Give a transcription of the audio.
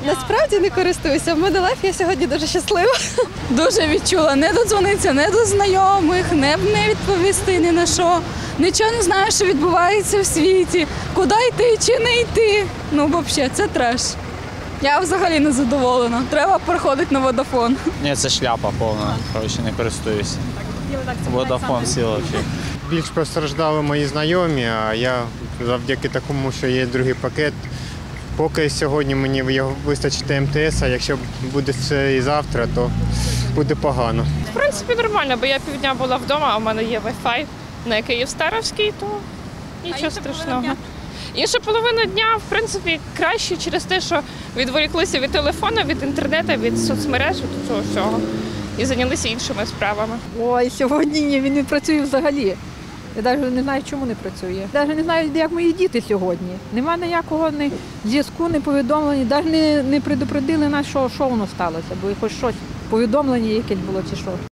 Насправді не користуюся. В мене лайф, я сьогодні дуже щаслива. Дуже відчула. Не додзвонитися, не до знайомих, не відповісти ні на що. Нічого не знаю, що відбувається в світі. Куди йти чи не йти. Ну, взагалі, це треш. Я взагалі не задоволена. Треба переходити на Водафон. Ні, це шляпа повна. Коротше, не користуюся. Водафон сіла. Більш постраждали мої знайомі, а я завдяки такому, що є другий пакет. Поки сьогодні мені його вистачить МТС, а якщо буде це і завтра, то буде погано. В принципі, нормально, бо я півдня була вдома, а в мене є Wi-Fi на Київ-Старовський, то нічого страшного. Інша половина дня, в принципі, краще через те, що відволіклися від телефону, від інтернету, від соцмереж, від цього всього. І зайнялися іншими справами. Ой, сьогодні ні, він не працює взагалі. Я навіть не знаю, чому не працює. Навіть не знаю, як мої діти сьогодні. Нема ніякого ні зв'язку, ні повідомлення. Навіть не предупредили нас, що воно сталося, бо хоч щось, повідомлення якесь було чи що.